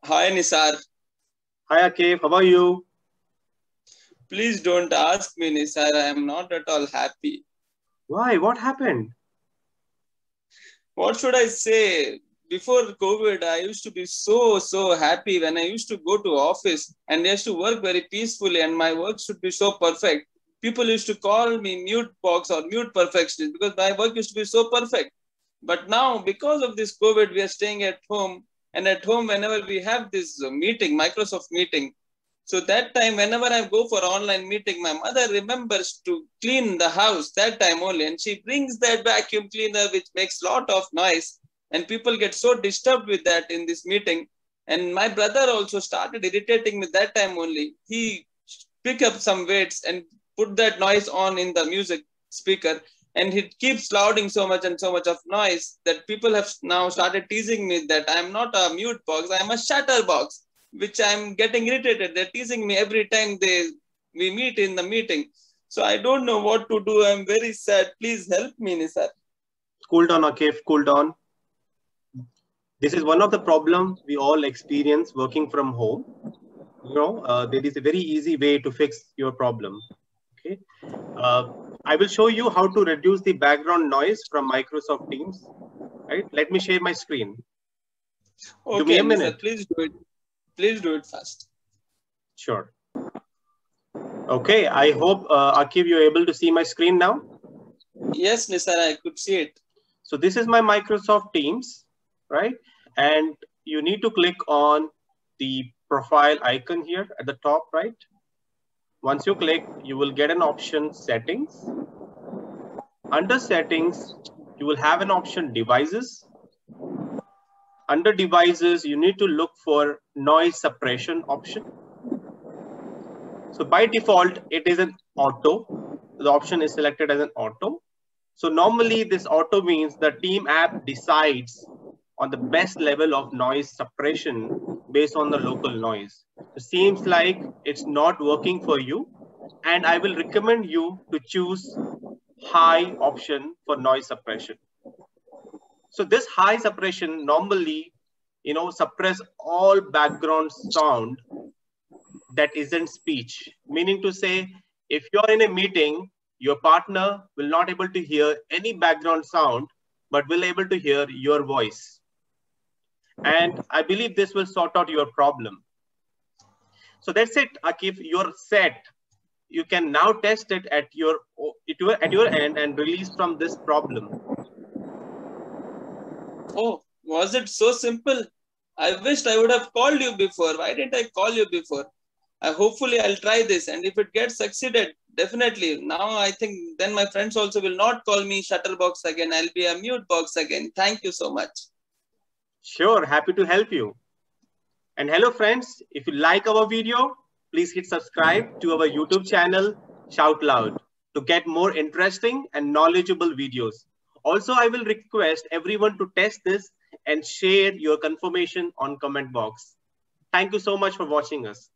Hi Nisar. Hi Akif, how are you? Please don't ask me, Nisar. I am not at all happy. Why? What happened? What should I say? Before COVID, I used to be so happy when I used to go to office and I used to work very peacefully and my work should be so perfect. People used to call me mute box or mute perfectionist because my work used to be so perfect. But now, because of this COVID, we are staying at home. And at home, whenever we have this meeting, Microsoft meeting, so that time, whenever I go for online meeting, my mother remembers to clean the house that time only. And she brings that vacuum cleaner, which makes a lot of noise. And people get so disturbed with that in this meeting. And my brother also started irritating me that time only. He pick up some weights and put that noise on in the music speaker and it keeps louding so much and so much of noise that people have now started teasing me that I'm not a mute box, I'm a shatter box, which I'm getting irritated. They're teasing me every time we meet in the meeting. So I don't know what to do. I'm very sad. Please help me, Nisar. Cool down, Akif, cool down. This is one of the problems we all experience working from home. There is a very easy way to fix your problem. Okay. I will show you how to reduce the background noise from Microsoft Teams. Right. Let me share my screen. Give me Okay, a Nisar, minute. please do it. Please do it fast. Sure. Okay. I hope, Akif, you're able to see my screen now. Yes, Nisar, I could see it. So this is my Microsoft Teams, right? And you need to click on the profile icon here at the top right. Once you click, you will get an option settings. Under settings, you will have an option devices. Under devices, you need to look for noise suppression option. So by default, it is an auto. The option is selected as an auto. So normally this auto means the team app decides on the best level of noise suppression based on the local noise. It seems like it's not working for you, and I will recommend you to choose high option for noise suppression. So this high suppression normally, suppress all background sound that isn't speech, meaning to say, if you're in a meeting, your partner will not able to hear any background sound, but will able to hear your voice. And I believe this will sort out your problem. So that's it, Akif, you're set. You can now test it at your end and release from this problem. Oh, was it so simple? I wished I would have called you before. Why didn't I call you before? Hopefully I'll try this, and if it gets succeeded, definitely. Now I think then my friends also will not call me shutterbox again. I'll be a mute box again. Thank you so much. Sure, happy to help you. And hello friends, if you like our video, please hit subscribe to our YouTube channel, Shout Loud, to get more interesting and knowledgeable videos. Also, I will request everyone to test this and share your confirmation on comment box. Thank you so much for watching us.